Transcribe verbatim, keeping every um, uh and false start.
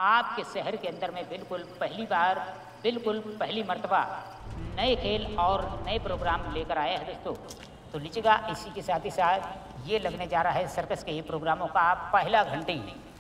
आपके शहर के अंदर में बिल्कुल पहली बार, बिल्कुल पहली मर्तबा नए खेल और नए प्रोग्राम लेकर आए हैं दोस्तों। तो लीजिएगा, इसी के साथ ही साथ ये लगने जा रहा है सर्कस के ये प्रोग्रामों का पहला घंटी।